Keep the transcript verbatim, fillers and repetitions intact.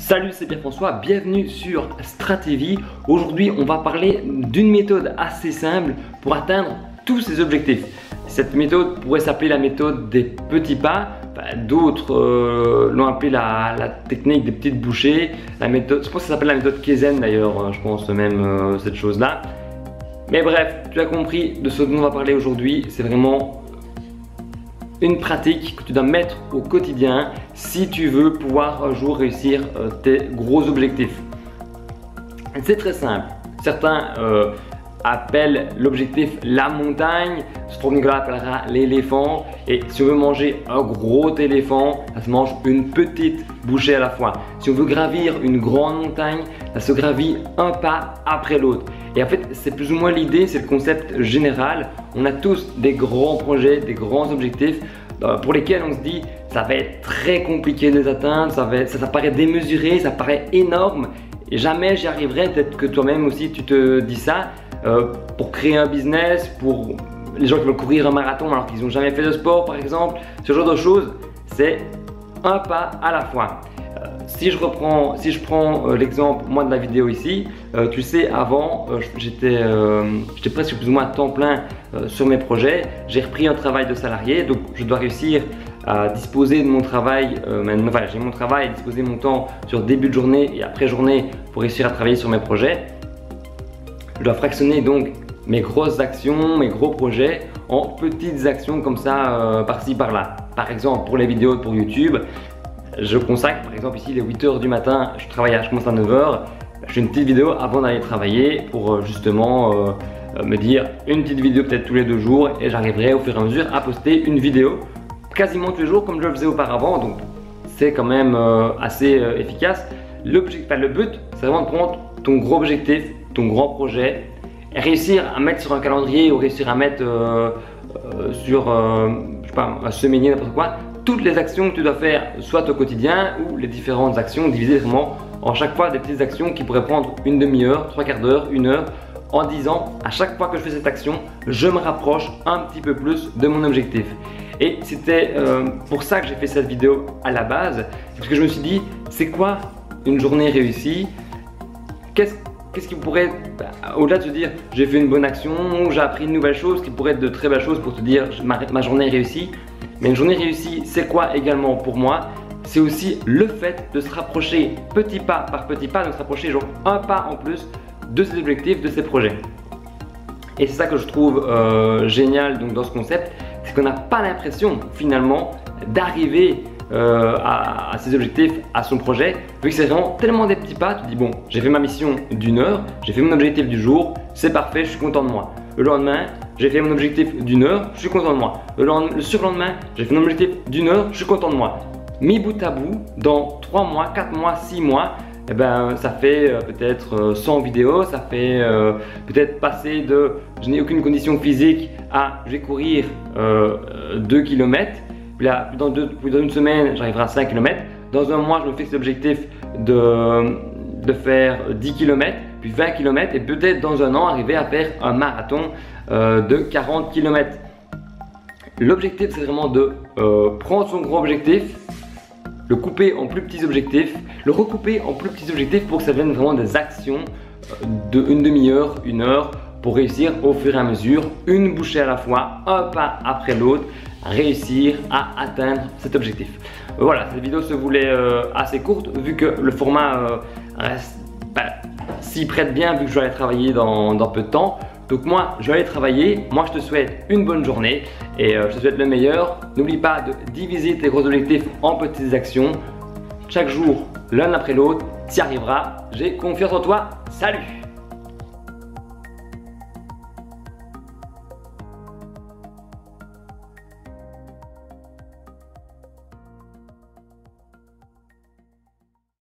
Salut, c'est Pierre-François, bienvenue sur Stratévie. Aujourd'hui, on va parler d'une méthode assez simple pour atteindre tous ces objectifs. Cette méthode pourrait s'appeler la méthode des petits pas. Enfin, d'autres euh, l'ont appelée la, la technique des petites bouchées. La méthode, je pense que ça s'appelle la méthode Kaizen d'ailleurs, je pense même euh, cette chose-là. Mais bref, tu as compris de ce dont on va parler aujourd'hui. C'est vraiment une pratique que tu dois mettre au quotidien si tu veux pouvoir un jour réussir euh, tes gros objectifs. C'est très simple. Certains euh, appellent l'objectif la montagne, ce Nicolas appellera l'éléphant. Et si on veut manger un gros éléphant, ça se mange une petite bouchée à la fois. Si on veut gravir une grande montagne, ça se gravit un pas après l'autre. Et en fait, c'est plus ou moins l'idée, c'est le concept général. On a tous des grands projets, des grands objectifs pour lesquels on se dit ça va être très compliqué de les atteindre, ça, va être, ça, ça paraît démesuré, ça paraît énorme et jamais j'y arriverai. Peut-être que toi-même aussi tu te dis ça. Euh, pour créer un business, pour les gens qui veulent courir un marathon alors qu'ils n'ont jamais fait de sport par exemple, ce genre de choses, c'est un pas à la fois. Euh, si je reprends, si je prends euh, l'exemple moi de la vidéo ici, euh, tu sais avant euh, j'étais euh, j'étais presque plus ou moins à temps plein euh, sur mes projets. J'ai repris un travail de salarié, donc je dois réussir à disposer de mon travail, euh, maintenant, enfin, j'ai mon travail, disposer mon temps sur début de journée et après journée pour réussir à travailler sur mes projets. Je dois fractionner donc mes grosses actions, mes gros projets en petites actions comme ça euh, par-ci par-là. Par exemple pour les vidéos pour YouTube, je consacre par exemple ici les huit heures du matin, je travaille, je commence à neuf heures, je fais une petite vidéo avant d'aller travailler pour euh, justement euh, me dire une petite vidéo peut-être tous les deux jours et j'arriverai au fur et à mesure à poster une vidéo quasiment tous les jours comme je le faisais auparavant, donc c'est quand même euh, assez euh, efficace. Enfin, le but c'est vraiment de prendre ton gros objectif, ton grand projet et réussir à mettre sur un calendrier ou réussir à mettre euh, euh, sur euh, je sais pas, un semainier, n'importe quoi, toutes les actions que tu dois faire soit au quotidien ou les différentes actions divisées vraiment en chaque fois des petites actions qui pourraient prendre une demi-heure, trois quarts d'heure, une heure, en disant à chaque fois que je fais cette action, je me rapproche un petit peu plus de mon objectif. Et c'était euh, pour ça que j'ai fait cette vidéo à la base, parce que je me suis dit c'est quoi une journée réussie? Qu'est-ce Qu'est-ce qui pourrait, bah, au-delà de se dire j'ai fait une bonne action, j'ai appris une nouvelle chose, qui pourrait être de très belles choses pour te dire ma, ma journée est réussie. Mais une journée réussie, c'est quoi également pour moi? C'est aussi le fait de se rapprocher petit pas par petit pas, de se rapprocher genre un pas en plus de ses objectifs, de ses projets. Et c'est ça que je trouve euh, génial donc, dans ce concept, c'est qu'on n'a pas l'impression finalement d'arriver Euh, à, à ses objectifs, à son projet, vu que c'est vraiment tellement des petits pas. Tu te dis bon, j'ai fait ma mission d'une heure, j'ai fait mon objectif du jour, c'est parfait, je suis content de moi. Le lendemain, j'ai fait mon objectif d'une heure, je suis content de moi. Le, lendemain, le surlendemain, j'ai fait mon objectif d'une heure, je suis content de moi. Mis bout à bout, dans trois mois, quatre mois, six mois, eh ben, ça fait euh, peut-être euh, cent vidéos, ça fait euh, peut-être passer de je n'ai aucune condition physique à je vais courir euh, deux kilomètres. Puis là, dans, deux, dans une semaine, j'arriverai à cinq kilomètres. Dans un mois, je me fixe l'objectif de, de faire dix kilomètres, puis vingt kilomètres, et peut-être dans un an, arriver à faire un marathon euh, de quarante kilomètres. L'objectif, c'est vraiment de euh, prendre son gros objectif, le couper en plus petits objectifs, le recouper en plus petits objectifs pour que ça devienne vraiment des actions de une demi-heure, une heure, pour réussir au fur et à mesure, une bouchée à la fois, un pas après l'autre, réussir à atteindre cet objectif. Voilà, cette vidéo se voulait euh, assez courte vu que le format euh, reste, bah, s'y prête bien vu que je vais aller travailler dans, dans peu de temps. Donc moi, je vais aller travailler. Moi, je te souhaite une bonne journée et euh, je te souhaite le meilleur. N'oublie pas de diviser tes gros objectifs en petites actions. Chaque jour, l'un après l'autre, tu y arriveras. J'ai confiance en toi. Salut!